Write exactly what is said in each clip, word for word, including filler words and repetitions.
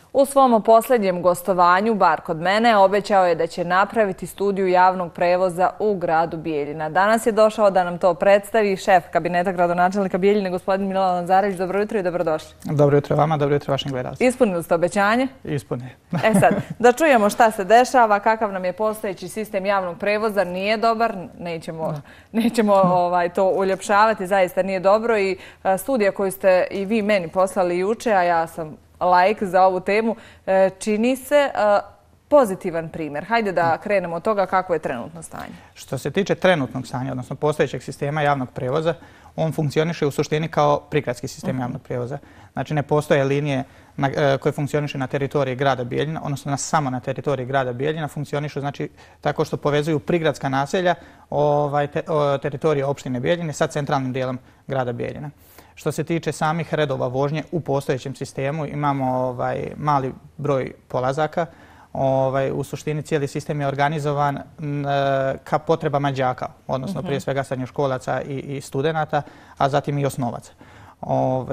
U svom posljednjem gostovanju, bar kod mene, obećao je da će napraviti studiju javnog prevoza u gradu Bijeljina. Danas je došao da nam to predstavi šef kabineta gradonačelnika Bijeljine, gospodin Milan Lazarević. Dobro jutro i dobrodošli. Dobro jutro vama, dobro jutro vašim gledalcima. Ispunili ste obećanje? Ispunili. E sad, da čujemo šta se dešava, kakav nam je postojeći sistem javnog prevoza. Nije dobar, nećemo, nećemo ovaj, to uljepšavati, zaista nije dobro. I a, studija koju ste i vi meni poslali juče, a ja sam laik za ovu temu, čini se pozitivan primjer. Hajde da krenemo od toga kako je trenutno stanje. Što se tiče trenutnog stanja, odnosno postojećeg sistema javnog prevoza, on funkcioniše u suštini kao prigradski sistem uh-huh. javnog prevoza. Znači ne postoje linije na, koje funkcioniše na teritoriji grada Bijeljina, odnosno na, samo na teritoriji grada Bijeljina, funkcionišu znači tako što povezuju prigradska naselja ovaj, te, o, teritorije opštine Bijeljine sa centralnim dijelom grada Bijeljina. Što se tiče samih redova vožnje u postojećem sistemu, imamo ovaj, mali broj polazaka. Ovaj, u suštini cijeli sistem je organizovan e, ka potrebama đaka, odnosno uh-huh. prije svega srednjoškolaca i, i studenata, a zatim i osnovaca. Ove,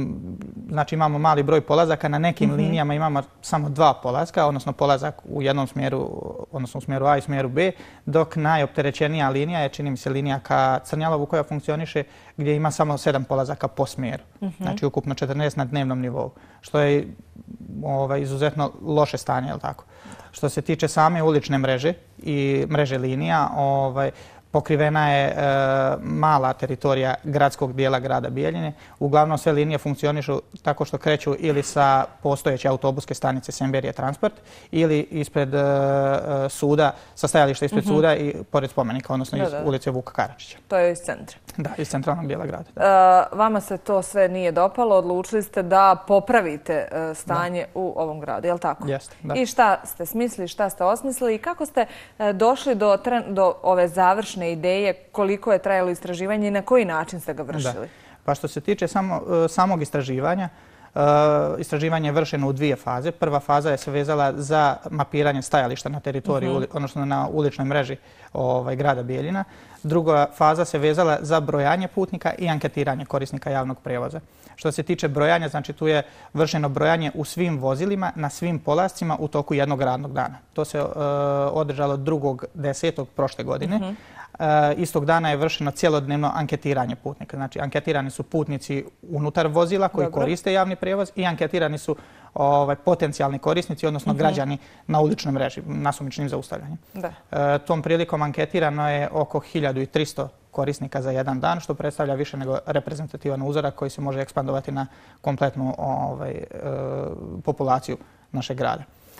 znači imamo mali broj polazaka, na nekim mm-hmm. linijama imamo samo dva polazka, odnosno polazak u jednom smjeru, odnosno u smjeru A i smjeru B, dok najopterećenija linija je, čini mi se, linija ka Crnjalovu koja funkcioniše gdje ima samo sedam polazaka po smjeru. Mm-hmm. Znači ukupno četrnaest na dnevnom nivou, što je ovaj, izuzetno loše stanje, jel tako? Što se tiče same ulične mreže i mreže linija, ovaj, pokrivena je e, mala teritorija gradskog dijela grada Bijeljine. Uglavnom sve linije funkcionišu tako što kreću ili sa postojeće autobuske stanice Semberije Transport ili ispred e, suda, sa stajališta ispred mm-hmm. suda i pored spomenika, odnosno iz da, da. ulice Vuka Karadžića. To je iz centra. Da, iz centralnog dijela grada. E, vama se to sve nije dopalo, odlučili ste da popravite e, stanje da. u ovom gradu, je li tako? Jeste, da. I šta ste smislili, šta ste osmislili i kako ste e, došli do, tren, do ove završne ideje, koliko je trajalo istraživanje i na koji način ste ga vršili? Da. Pa što se tiče samo, samog istraživanja, uh, istraživanje je vršeno u dvije faze. Prva faza je se vezala za mapiranje stajališta na teritoriju, uh-huh. odnosno na uličnoj mreži ovaj, grada Bijeljina. Druga faza se vezala za brojanje putnika i anketiranje korisnika javnog prevoza. Što se tiče brojanja, znači tu je vršeno brojanje u svim vozilima, na svim polascima u toku jednog radnog dana. To se uh, održalo drugog desetog prošle godine. Uh-huh. Uh, istog dana je vršeno cjelodnevno anketiranje putnika. Znači, anketirani su putnici unutar vozila koji Dobro. koriste javni prijevoz i anketirani su ovaj, potencijalni korisnici, odnosno uh-huh. građani na uličnoj mreži, nasumičnim zaustavljanjem. Da. Uh, tom prilikom anketirano je oko hiljadu tristo korisnika za jedan dan, što predstavlja više nego reprezentativan uzorak koji se može ekspandovati na kompletnu ovaj, uh, populaciju našeg grada.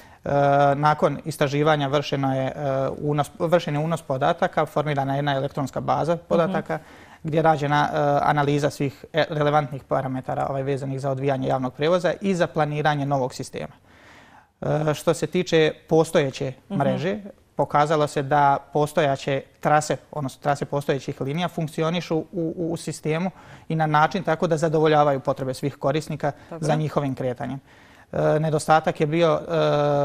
Nakon istraživanja vršeno je unos, vršen je unos podataka, formirana je jedna elektronska baza podataka uh-huh. gdje je rađena analiza svih relevantnih parametara ovaj, vezanih za odvijanje javnog prijevoza i za planiranje novog sistema. Što se tiče postojeće uh-huh. mreže, pokazalo se da postojaće trase, odnosno trase postojećih linija funkcionišu u, u, u sistemu i na način tako da zadovoljavaju potrebe svih korisnika Dobro. za njihovim kretanjem. E, nedostatak je bio e,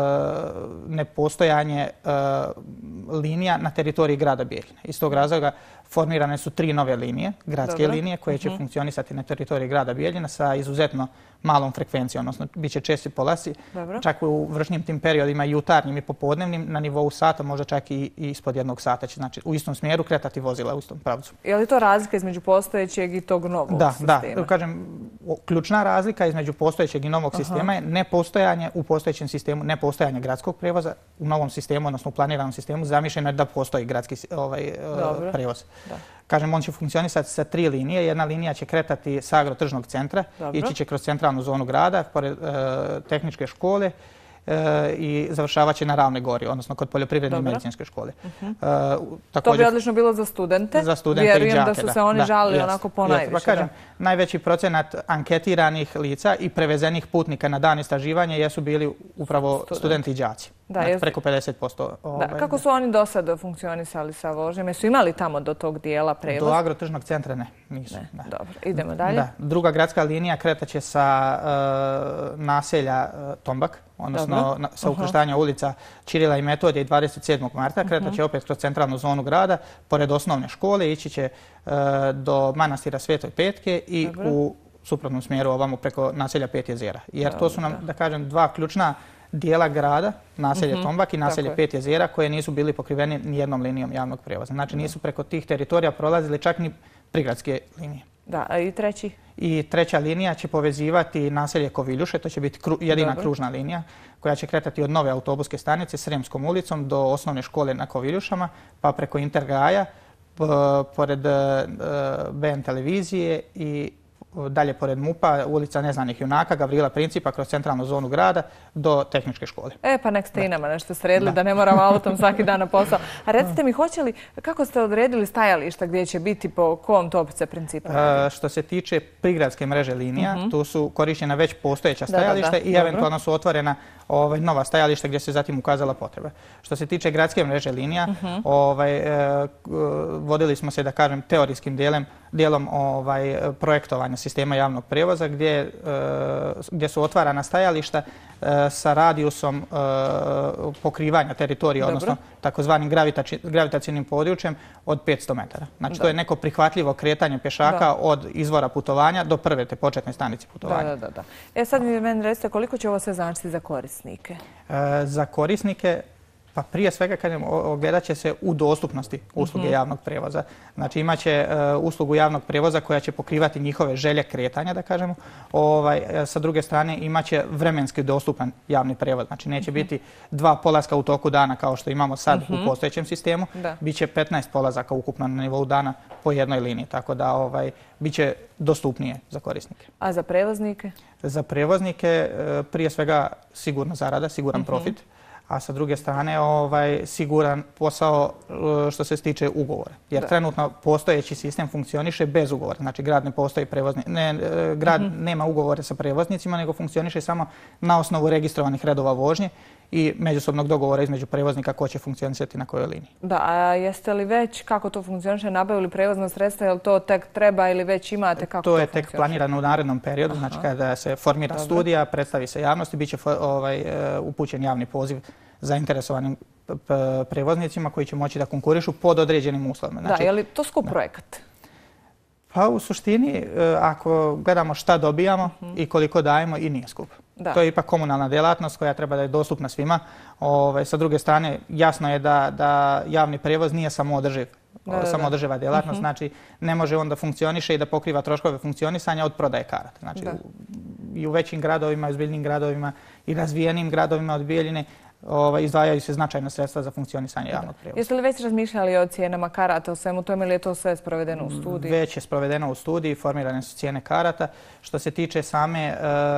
nepostojanje e, linija na teritoriji grada Bijeljine. Iz tog razloga formirane su tri nove linije, gradske Dobro. linije, koje će uh-huh. funkcionisati na teritoriji grada Bijeljina sa izuzetno malom frekvencijom, odnosno bit će česti polasci, Dobro. čak u vršnim tim periodima, jutarnjim i popodnevnim, na nivou sata, možda čak i, i ispod jednog sata će, znači u istom smjeru kretati vozila u istom pravcu. Je li to razlika između postojećeg i tog novog da, sistema? Da, kažem, ključna razlika između postojećeg i novog Aha. sistema je nepostojanje u postojećem sistemu, nepostojanje gradskog prevoza. U novom sistemu, odnosno u planiranom sistemu, zamišljeno je da postoji gradski ovaj, prevoz. Da. Kažem, on će funkcionisati sa tri linije. Jedna linija će kretati sa agrotržnog centra, Dobro. ići će kroz centralnu zonu grada, pored e, tehničke škole e, i završavat će na Ravnoj gori, odnosno kod poljoprivredne i medicinske škole. Uh-huh. E, također, to bi odlično bilo za studente. Za studente Vjerujem i đake, da su se oni da, žalili jest, onako po najviše. Pa kažem, najveći procenat anketiranih lica i prevezenih putnika na dan istraživanja jesu bili upravo studenti, studenti i đaci. Da, znači, preko pedeset posto. Ovaj, da, kako su oni do sada funkcionisali sa vožnjom? Jesu imali tamo do tog dijela prevoz? Do agrotržnog centra ne, nisu. Ne, da. Dobro, idemo dalje. Da. Druga gradska linija kretaće sa uh, naselja uh, Tombak, odnosno na, sa ukrštanja uh-huh. ulica Čirila i Metodija i dvadeset sedmog marta. Kretaće uh-huh. opet kroz centralnu zonu grada, pored osnovne škole, ići će uh, do manastira Svetoj Petke i Dobro. u suprotnom smjeru ovamo preko naselja Pet jezera. Jer to su nam, da kažem, dva ključna dijela grada, naselje Tombak i naselje Pet jezera, koje nisu bili pokriveni nijednom linijom javnog prijevoza. Znači nisu preko tih teritorija prolazili čak ni prigradske linije. Da, a i treći? I treća linija će povezivati naselje Koviljuše, to će biti jedina kružna linija koja će kretati od nove autobuske stanice Sremskom ulicom do osnovne škole na Koviljušama, pa preko Intergaja, pored B N televizije i dalje pored MUP-a, ulica Neznanih junaka, Gavrila Principa, kroz centralnu zonu grada do tehničke škole. E, pa nek ste i nama nešto sredili da ne moramo autom svaki dan na posao. A recite mi, hoće li, kako ste odredili stajališta gdje će biti po kom to se principu? Što se tiče prigradske mreže linija, tu su korišćena već postojeća stajališta i eventualno su otvorena nova stajališta gdje se zatim ukazala potreba. Što se tiče gradske mreže linija, vodili smo se, da kažem, teorijskim dijelom projektovanja sistema javnog prijevoza gdje su otvarana stajališta sa radijusom pokrivanja teritorija, odnosno takozvanim gravitacijnim područjem od petsto metara. Znači to je neko prihvatljivo kretanje pješaka od izvora putovanja do prve te početne stanice putovanja. Da, da, da. E sad mi meni recite koliko će ovo sve značiti za korisnike? Za korisnike, pa prije svega ogledat će se u dostupnosti usluge javnog prijevoza. Znači imat će uslugu javnog prijevoza koja će pokrivati njihove želje kretanja, da kažemo. Sa druge strane imat će vremenski dostupan javni prijevoz. Znači neće biti dva polaska u toku dana kao što imamo sad u postojećem sistemu. Biće petnaest polazaka ukupno na nivou dana po jednoj liniji. Tako da bit će dostupnije za korisnike. A za prevoznike? Za prevoznike prije svega sigurna zarada, siguran profit. A sa druge strane siguran posao što se tiče ugovora. Jer trenutno postojeći sistem funkcioniše bez ugovora. Znači grad ne postoji prevozni, grad nema ugovore sa prevoznicima, nego funkcioniše samo na osnovu registrovanih redova vožnje i međusobnog dogovora između prevoznika ko će funkcionisati na kojoj liniji. Da, a jeste li već, kako to funkcioniše, nabavili prevozno sredstvo, je li to tek treba ili već imate, kako to funkcioniše? To je tek planirano u narednom periodu, znači kada se formira studija, predstavi se javnosti, bit će upućen javni poziv zainteresovanim prevoznicima koji će moći da konkurišu pod određenim uslovima. Da, je li to skup projekat? Pa u suštini, ako gledamo šta dobijamo i koliko dajemo, i nije skup. To je ipak komunalna djelatnost koja treba da je dostupna svima. Sa druge strane, jasno je da javni prijevoz nije samoodrživ. Samoodrživa djelatnost, znači ne može on da funkcioniše i da pokriva troškove funkcionisanja od prodaje karata. Znači i u većim gradovima, i ozbiljnim gradovima i razvijenim gradovima od Bijeljine izdvajaju se značajna sredstva za funkcionisanje javnog prijevoza. Jeste li već razmišljali o cijenama karata, o svemu tome, ili je to sve sprovedeno u studiji? Već je sprovedeno u studiji, formirane su cijene karata. Što se tiče same,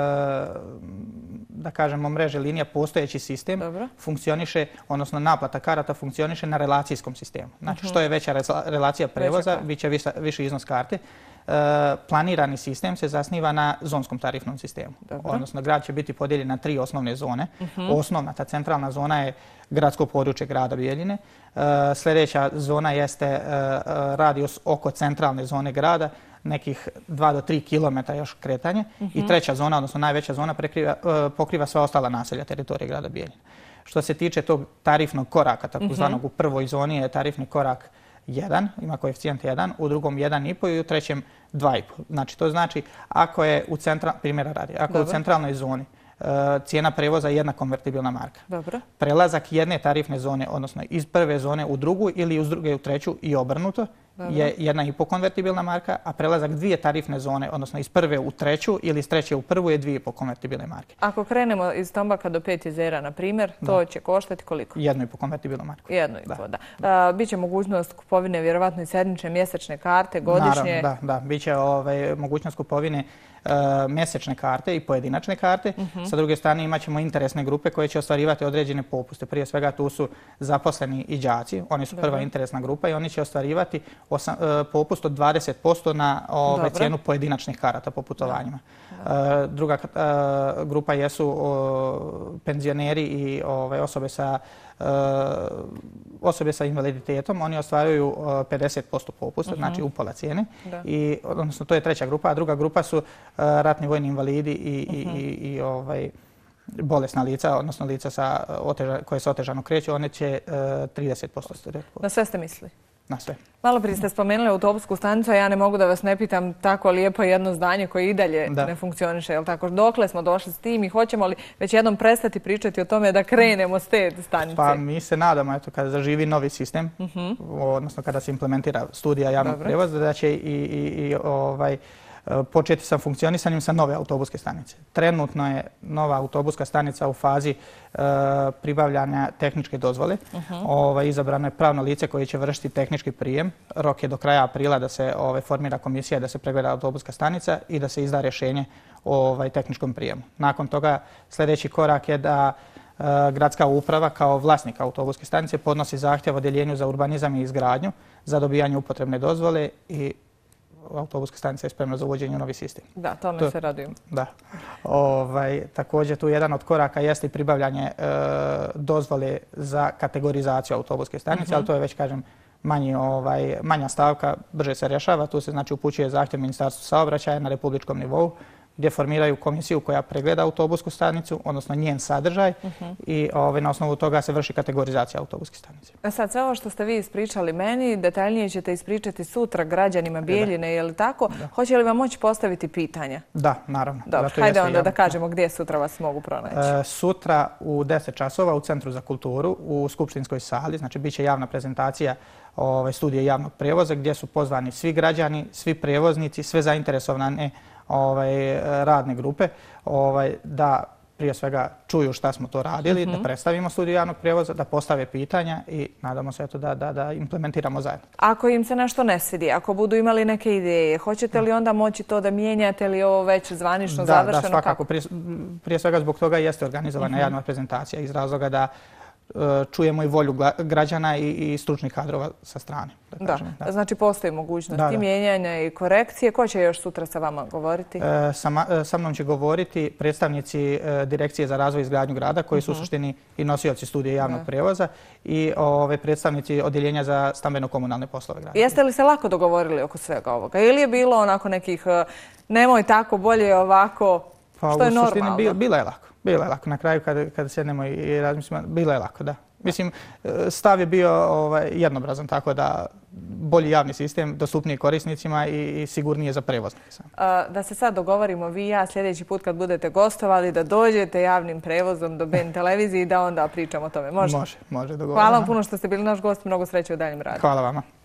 da kažemo, mreže linija, postojeći sistem funkcioniše, odnosno naplata karata funkcioniše na relacijskom sistemu. Znači što je veća relacija prevoza, bit će viši iznos karte. Planirani sistem se zasniva na zonskom tarifnom sistemu. Odnosno, grad će biti podijeljen na tri osnovne zone. Osnovna, ta centralna zona je gradsko područje grada Bijeljine. Sljedeća zona jeste radijus oko centralne zone grada, nekih dva do tri kilometra još kretanje. I treća zona, odnosno najveća zona, pokriva sva ostala naselja teritorije grada Bijeljine. Što se tiče tog tarifnog koraka, takozvanog u prvoj zoni je tarifni korak jedan, ima koeficijent jedan, u drugom jedan i pol i u trećem dva i pol. Znači to znači ako je u primjera radi, ako je u centralnoj zoni cijena prevoza jedna konvertibilna marka. Prelazak jedne tarifne zone, odnosno iz prve zone u drugu ili iz druge u treću i obrnuto, je jedna i pol konvertibilna marka, a prelazak dvije tarifne zone, odnosno iz prve u treću ili iz treće u prvu je dvije i pol konvertibilne marke. Ako krenemo iz Tombaka do Pet jezera, na primjer, to će koštati koliko? Jednu i pol konvertibilnu marku. Jednu i pol, da. Biće mogućnost kupovine vjerovatno i sedmične, mjesečne karte, godišnje? Naravno, da, da. Biće mogućnost kupovine mjesečne karte i pojedinačne karte. Sa druge strane imat ćemo interesne grupe koje će ostvarivati određene popuste. Prije svega tu su zaposleni i đaci. Oni su prva interesna grupa i oni će ostvarivati popust od dvadeset posto na cijenu pojedinačnih karata po putovanjima. Druga grupa jesu penzioneri i osobe sa osobe sa invaliditetom, oni ostvaruju pedeset posto popusta, znači upola cijene. Odnosno, to je treća grupa, a druga grupa su ratni vojni invalidi i bolesna lica, odnosno lica koje se otežano kreću, one će trideset posto. Na sve ste mislili? na sve. Malo prije ste spomenuli autobusku stanicu, a ja ne mogu da vas ne pitam tako lijepo jedno zdanje koje i dalje ne funkcioniše. Jel tako? Dokle smo došli s tim i hoćemo li već jednom prestati pričati o tome da krenemo s te stanice? Pa mi se nadamo, eto, kada zaživi novi sistem, odnosno kada se implementira studija javnog prijevoza, da će i ovaj početi sa funkcionisanjem sa nove autobuske stanice. Trenutno je nova autobuska stanica u fazi pribavljanja tehničke dozvole. Izabrano je pravno lice koje će vršiti tehnički prijem. Rok je do kraja aprila da se formira komisija, da se pregleda autobuska stanica i da se izda rješenje o tehničkom prijemu. Nakon toga sljedeći korak je da gradska uprava kao vlasnik autobuske stanice podnosi zahtjev odjeljenju za urbanizam i izgradnju za dobijanje upotrebne dozvole i autobuska stanica je spremna za uvođenje u novi sistem. Da, tome se radujem. Da. Također tu jedan od koraka jeste i pribavljanje dozvole za kategorizaciju autobuske stanice, ali to je već, kažem, manja stavka, brže se rješava. Tu se znači upućuje zahtjev Ministarstvu saobraćaja na republičkom nivou, gdje formiraju komisiju koja pregleda autobusku stanicu, odnosno njen sadržaj i na osnovu toga se vrši kategorizacija autobuske stanice. A sad, sve ovo što ste vi ispričali meni, detaljnije ćete ispričati sutra građanima Bijeljine, je li tako? Hoće li vam moći postaviti pitanja? Da, naravno. Dobro, hajde onda da kažemo gdje sutra vas mogu pronaći. Sutra u deset časova u Centru za kulturu u Skupštinskoj sali, znači bit će javna prezentacija studije javnog prijevoza gdje su pozvani svi građani, svi prijevoznici, sve zainteresovane radne grupe da prije svega čuju šta smo to radili, da predstavimo studiju javnog prijevoza, da postave pitanja i nadamo se da implementiramo zajedno. Ako im se nešto ne svidi, ako budu imali neke ideje, hoćete li onda moći to da mijenjate ili ovo već zvanično završeno? Da, svakako. Prije svega zbog toga jeste organizovana javna prezentacija iz razloga da čujemo i volju građana i stručnih kadrova sa strane. Da, znači postoji mogućnost i mijenjanja i korekcije. Ko će još sutra sa vama govoriti? Sa mnom će govoriti predstavnici Direkcije za razvoj i izgradnju grada, koji su u suštini i nosioci studije javnog prijevoza i predstavnici Odjeljenja za stambeno-komunalne poslove grada. Jeste li se lako dogovorili oko svega ovoga? Ili je bilo onako nekih nemoj tako, bolje ovako, što je normalno? Pa u suštini bilo je lako. Bilo je lako. Na kraju kada sjednemo i razmislimo, bilo je lako, da. Mislim, stav je bio jednobrazan, tako da bolji javni sistem, dostupniji korisnicima i sigurnije za prevoznike. Da se sad dogovorimo vi i ja sljedeći put kad budete gostovali, da dođete javnim prevozom do B N televizije i da onda pričamo o tome. Može? Može, može. Hvala vam puno što ste bili naš gost. Mnogo sreće u daljem radu. Hvala vama.